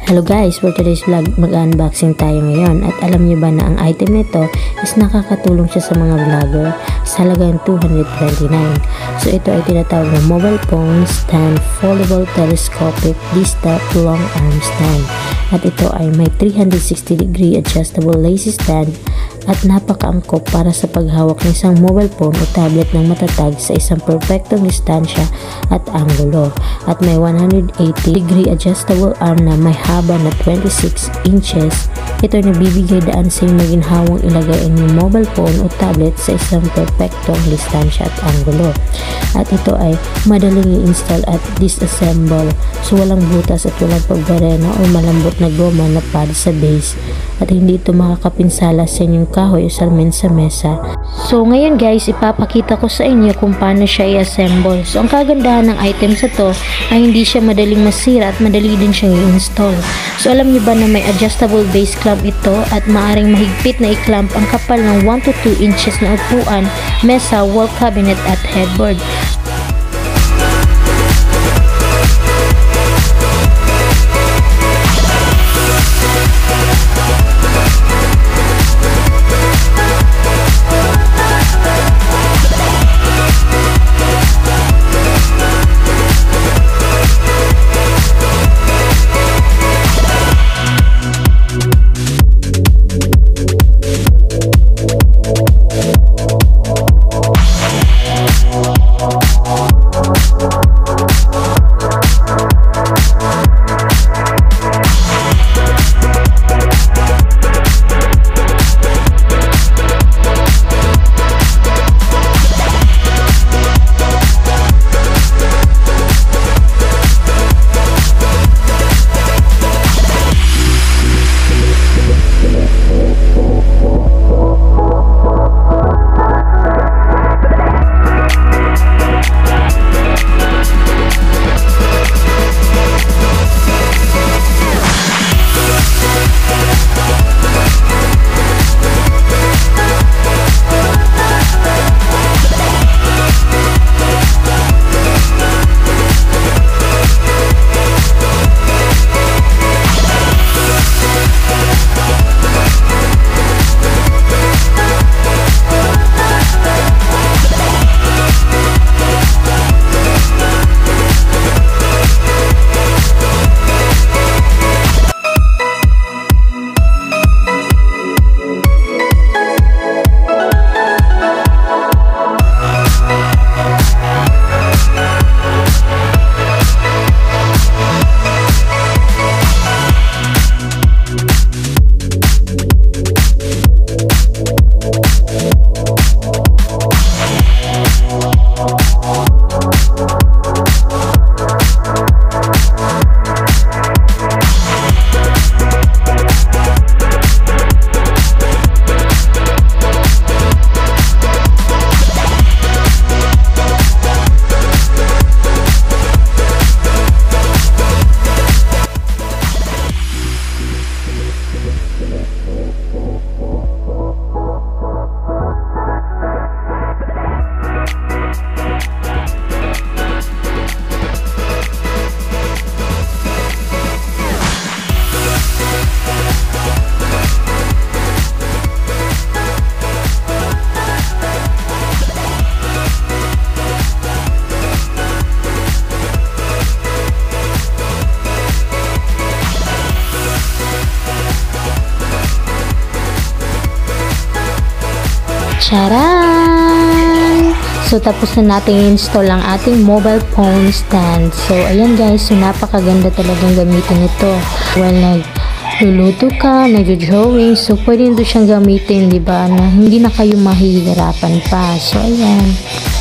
Hello guys, for today's vlog, mag-unboxing tayo ngayon. At alam niyo ba na ang item nito is nakakatulong siya sa mga vlogger sa halagang 229. So ito ay tinatawag na mobile phone stand, foldable telescopic dista long arm stand. At ito ay may 360-degree adjustable lacy stand at napakaangkop para sa paghawak ng isang mobile phone o tablet ng matatag sa isang perfectong distansya at anggulo. At may 180-degree adjustable arm na may haba na 26 inches. Ito ay nagbibigay daan sa inyong maginhawang ilagay ang inyong mobile phone o tablet sa isang perfectong distansya at anggulo. At ito ay madaling i-install at disassemble. So walang butas at walang pagbarena o malambot na goma na pad sa base. At hindi ito makakapinsala sa inyong kahoy o salamin sa mesa. So ngayon guys, ipapakita ko sa inyo kung paano siya i-assemble. So ang kagandahan ng item sa to ay hindi siya madaling masira at madali din siyang i-install. So alam niyo ba na may adjustable base clamp ito at maaring mahigpit na i-clamp ang kapal ng 1 to 2 inches na upuan, mesa, wall cabinet at headboard. Charan! So tapos na natin install ang ating mobile phone stand. So ayan guys, so napakaganda talagang gamitin ito. Well, nagluluto ka, nag-drawing, so pwede nito siyang gamitin, di ba? Na hindi na kayo mahihirapan pa. So ayan.